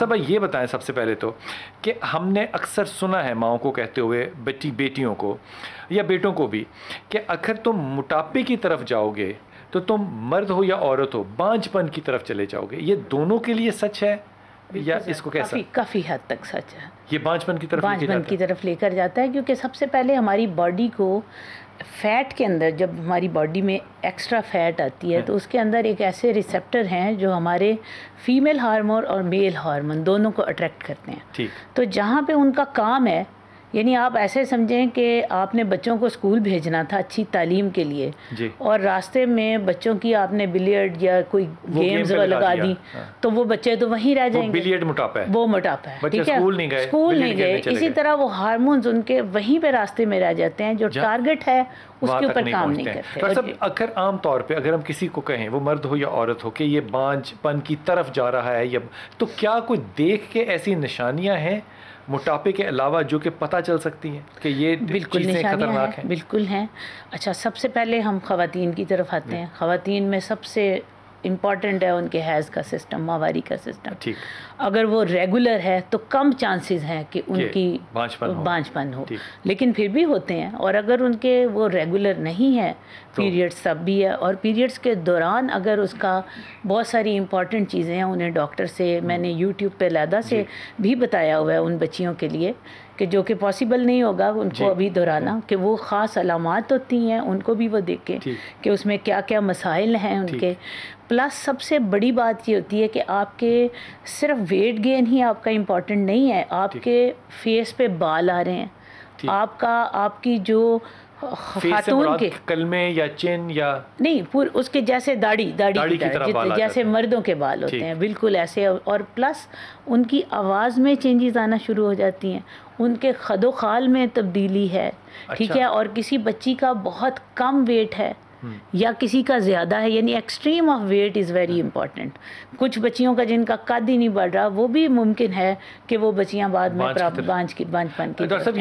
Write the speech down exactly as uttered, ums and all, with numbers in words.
सब भाई ये बताएं सबसे पहले तो कि हमने अक्सर सुना है माओं को कहते हुए, बेटी बेटियों को या बेटों को भी, कि अगर तुम मोटापे की तरफ जाओगे तो तुम मर्द हो या औरत हो बांझपन की तरफ चले जाओगे। ये दोनों के लिए सच है या इसको कैसा? काफ़ी काफ़ी हद तक सच है। ये बांझपन की तरफ बांझपन की तरफ लेकर जाता है, क्योंकि सबसे पहले हमारी बॉडी को फ़ैट के अंदर, जब हमारी बॉडी में एक्स्ट्रा फ़ैट आती है तो उसके अंदर एक ऐसे रिसेप्टर हैं जो हमारे फीमेल हार्मोन और मेल हार्मोन दोनों को अट्रैक्ट करते हैं। ठीक। तो जहाँ पे उनका काम है, यानी आप ऐसे समझें कि आपने बच्चों को स्कूल भेजना था अच्छी तालीम के लिए जी। और रास्ते में बच्चों की आपने बिलियर्ड या कोई गेम्स गेम लगा दी, हाँ। तो वो बच्चे तो वहीं रह जाएंगे। बिलियर्ड मोटापा है, वो मोटापा है, ठीक है, स्कूल नहीं गए, स्कूल नहीं गए। इसी तरह वो हार्मोन्स उनके वहीं पे रास्ते में रह जाते हैं, जो टारगेट है उसके ऊपर काम नहीं करते। तो सब अगर आम तौर पे अगर हम किसी को कहें, वो मर्द हो या औरत हो, कि ये बांझपन की तरफ जा रहा है, या तो क्या कोई देख के ऐसी निशानियां हैं मोटापे के अलावा जो कि पता चल सकती हैं कि ये बिल्कुल चीज़ें खतरनाक हैं? बिल्कुल हैं। अच्छा, सबसे पहले हम ख़वातीन की तरफ आते हैं। ख़वातीन में सबसे इम्पॉर्टेंट है उनके हैज़ का सिस्टम, माहवारी का सिस्टम। ठीक। अगर वो रेगुलर है तो कम चांसेस हैं कि उनकी बांझपन हो, बांझपन हो, लेकिन फिर भी होते हैं। और अगर उनके वो रेगुलर नहीं है, पीरियड्स तब भी है, और पीरियड्स के दौरान अगर उसका बहुत सारी इंपॉर्टेंट चीज़ें हैं, उन्हें डॉक्टर से, मैंने यूट्यूब पे अलहदा से भी बताया हुआ है उन बच्चियों के लिए, कि जो कि पॉसिबल नहीं होगा उनको अभी दोहराना, कि वो ख़ास अलामात होती हैं, उनको भी वो देखें कि उसमें क्या क्या मसाइल हैं उनके। प्लस सबसे बड़ी बात ये होती है कि आपके सिर्फ वेट गेन ही आपका इम्पॉर्टेंट नहीं है, आपके फेस पे बाल आ रहे हैं, आपका आपकी जो खातून के कलमे या चिन या नहीं, पूरे उसके जैसे दाढ़ी दाढ़ी, दाढ़ी की तरह जैसे मर्दों के बाल होते हैं, बिल्कुल ऐसे। और प्लस उनकी आवाज़ में चेंजेस आना शुरू हो जाती हैं, उनके खदो खाल में तब्दीली है। अच्छा। ठीक है। और किसी बच्ची का बहुत कम वेट है या किसी का ज़्यादा है, यानी extreme of weight is very important. कुछ बच्चियों का जिनका कद ही नहीं बढ़ रहा, वो भी मुमकिन है कि वो बच्चियाँ बाद में बांझ की बांझपन की